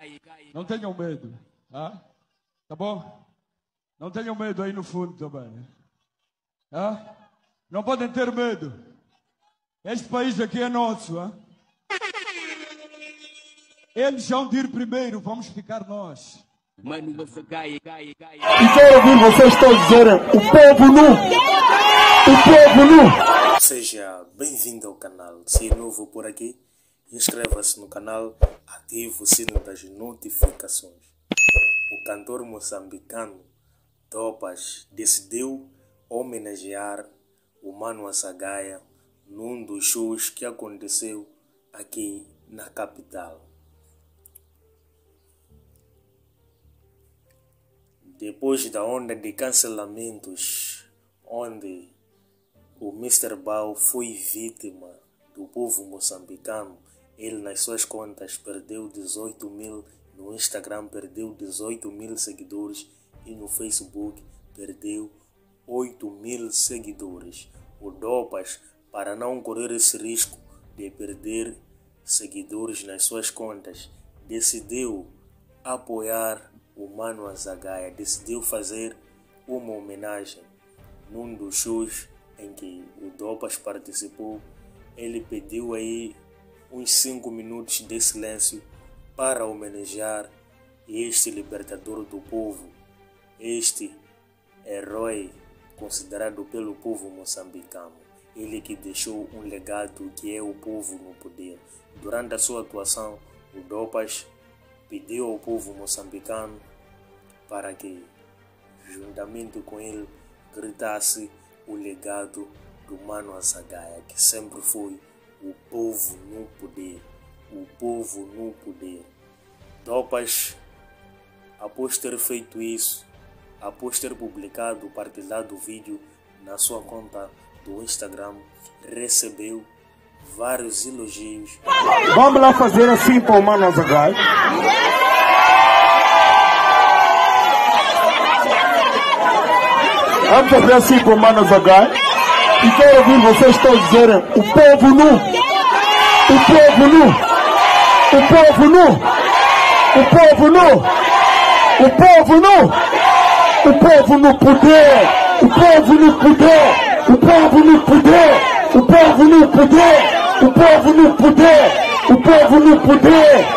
Não tenham medo. Ah? Tá bom? Não tenham medo aí no fundo também. Ah? Não podem ter medo. Este país aqui é nosso. Ah? Eles vão de ir primeiro, vamos ficar nós. Mano, você cai. E quero ouvir vocês todos dizerem: o povo nu! O povo nu! Seja bem-vindo ao canal. Se é novo por aqui, inscreva-se no canal, ative o sino das notificações. O cantor moçambicano Dopas decidiu homenagear o Mano Azagaia num dos shows que aconteceu aqui na capital. Depois da onda de cancelamentos, onde o Mr. Bau foi vítima do povo moçambicano, ele nas suas contas perdeu 18 mil, no Instagram perdeu 18 mil seguidores e no Facebook perdeu 8 mil seguidores. O Dopas, para não correr esse risco de perder seguidores nas suas contas, decidiu apoiar o Mano Azagaia, decidiu fazer uma homenagem num dos shows em que o Dopas participou. Ele pediu aí uns 5 minutos de silêncio para homenagear este libertador do povo, este herói considerado pelo povo moçambicano. Ele que deixou um legado que é o povo no poder. Durante a sua atuação, o Dopas pediu ao povo moçambicano para que, juntamente com ele, gritasse o legado do Mano Azagaia, que sempre foi o povo no poder, o povo no poder. Dopas, após ter feito isso, após ter publicado, partilhado o vídeo na sua conta do Instagram, recebeu vários elogios. Vamos lá fazer assim para o Mano Azagaia. Vamos fazer assim para o Mano Azagaia. E quero ouvir vocês todos dizerem: o povo nu! O povo nu! O povo nu! O povo nu! O povo nu! O povo no poder! O povo no poder! O povo no poder! O povo no poder! O povo no poder! O povo no poder!